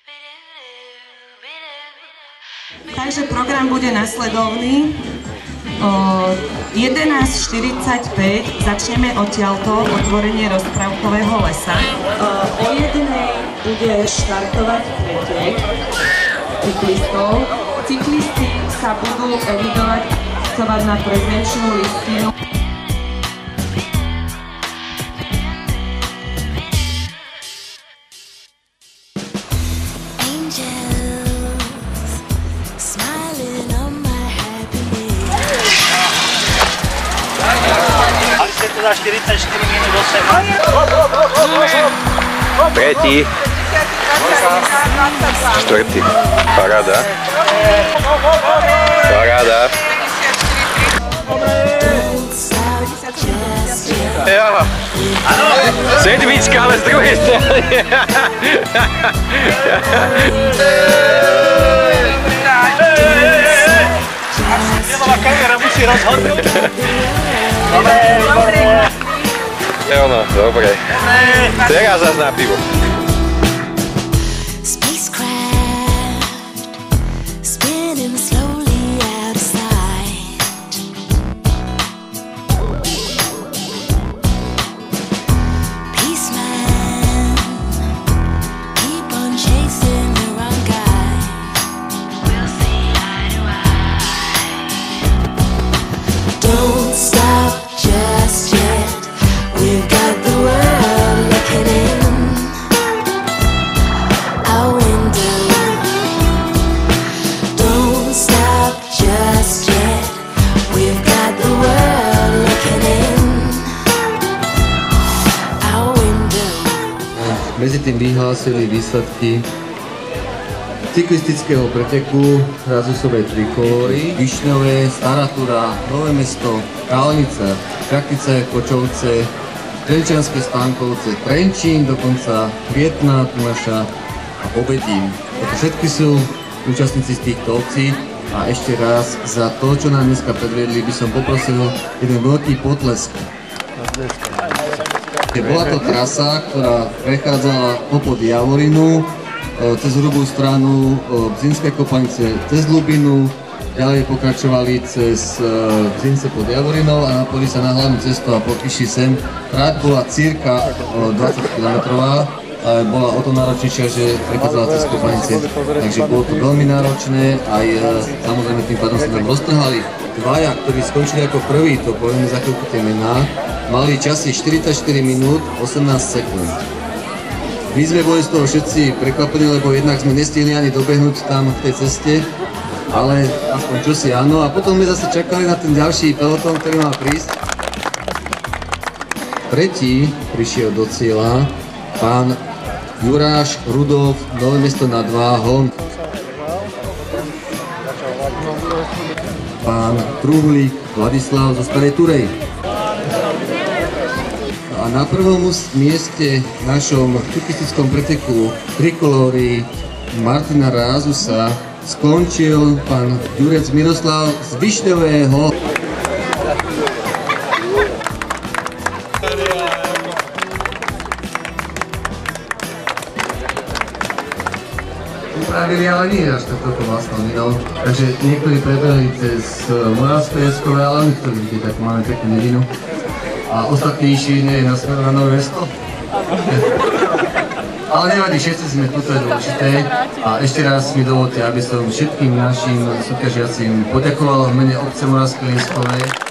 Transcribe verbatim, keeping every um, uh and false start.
Takže program bude nasledovný. O jedenásť štyridsaťpäť začneme odtiaľto otvorenie rozprávkového lesa. O jednej bude štartovať pretek cyklistov. Cyklisti sa budú evidovať na prezenčnú listinu. Za štyridsaťštyri minút osem. Tretí. Štvrtý. Paráda. Paráda. Jo. Sedmička, ale z druhej strany. Nová kamera musí rozhodnúť. Jo no, dobre. Teraz zás na pivo. Medzi tým vyhlásili výsledky cyklistického preteku Razusovej trikolóry, Višňové, Stará Tura, Nové Mesto, Kalnica, Čaktice, Kočovce, Trenčianske Stánkovce, Trenčín, dokonca Kvietná, Tunaša a Obedín. Toto všetky sú účastníci z týchto obcí a ešte raz za to, čo nám dneska predvedli, by som poprosil jeden veľký potlesk. Bola to trasa, ktorá prechádzala popod Javorinu, cez hrubú stranu Bzinské kopanice, cez Lubinu, ďalej pokračovali cez Bzince pod Javorinou a napojili sa na hlavnú cestu a prišli sem. Trať bola cirka dvadsať kilometrová, ale bola o to náročnejšia, že prechádzala cez kopanice, takže bolo to veľmi náročné, aj samozrejme tým pádom sa nám roztrhali. Dvaja, ktorí skončili ako prví, to povieme za chvíľku tie mená, mali časy štyridsaťštyri minút osemnásť sekúnd. My sme boli z toho všetci prekvapení, lebo jednak sme nestihli ani dobehnúť tam v tej ceste, ale aspoň čosi áno. A potom sme zase čakali na ten ďalší pelotón, ktorý mal prísť. Tretí prišiel do cieľa pán Juráš Rudolf, Nové Mesto nad Váhom. Pán Truhlík Vladislav zo Starej Turej. A na prvom mieste v našom cyklistickom preteku trikolóry Martina Rázusa skončil pán Ďurec Miroslav z Višňového. Upravili, ale nie až takto vlastnou vinou. Takže niektorí prebehli cez Moravské Jeskové, ale nikto vidíte, tak máme peknú nedinu. A ostatní išli nie na smeru na Nové Mesto. Ale nevadí, všetci sme tu, to je dôležité. A ešte raz mi dovolte, aby som všetkým našim súťažiacim poďakoval v mene obce Moravskej Jeskovej.